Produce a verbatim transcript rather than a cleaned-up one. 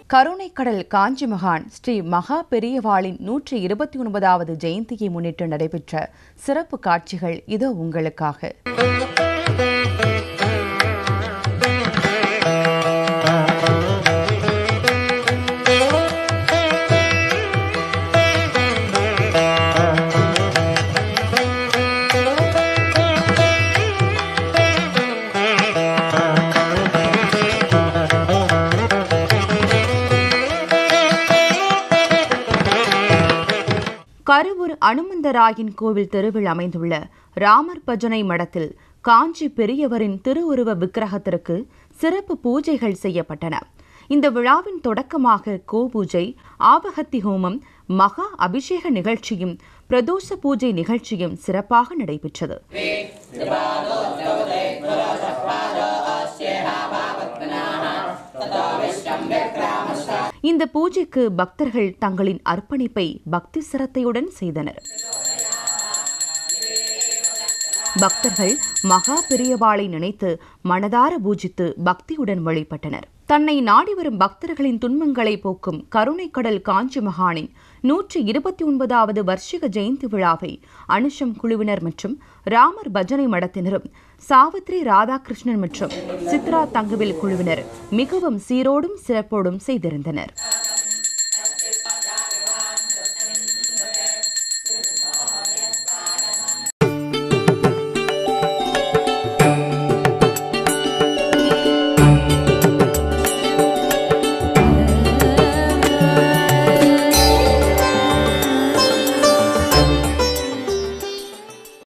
கருணைக்கடல் காஞ்சி மகான் ஸ்ரீ மகா பெரியவாளின் நூற்றி இருபத்தி ஒன்பதாவது ஜெயந்தியை முன்னிட்டு நடைபெற்ற சிறப்பு காட்சிகள் இதோ உங்களுக்காக. கருவூர் அனுமந்தராயன் கோவில் தெருவில் அமைந்துள்ள ராமர் பஜனை மடத்தில் காஞ்சி பெரியவரின் திருவுருவ விக்கிரகத்திற்கு சிறப்பு பூஜைகள் செய்யப்பட்டன. இந்த விழாவின் தொடக்கமாக கோபூஜை, ஆவகத்தி ஹோமம், மகா அபிஷேக நிகழ்ச்சியும் பிரதோஷ பூஜை நிகழ்ச்சியும் சிறப்பாக நடைபெற்றது. இந்த பூஜைக்கு பக்தர்கள் தங்களின் அர்ப்பணிப்பை பக்தி சிரத்தையுடன் செய்தனர். பக்தர்கள் மகா பெரியவாளை நினைத்து மனதார பூஜித்து பக்தியுடன் வழிபட்டனர். தன்னை நாடி வரும் பக்தர்களின் துன்பங்களை போக்கும் கருணைக்கடல் காஞ்சி மகானின் நூற்றி இருபத்தி ஒன்பதாவது வர்ஷிக ஜெயந்தி விழாவை அனுஷம் குழுவினர் மற்றும் ராமர் பஜனை மடத்தினரும் சாவித்ரி ராதாகிருஷ்ணன் மற்றும் சித்ரா தங்கவேல் குழுவினர் மிகவும் சீரோடும் சிறப்போடும் செய்திருந்தனர்.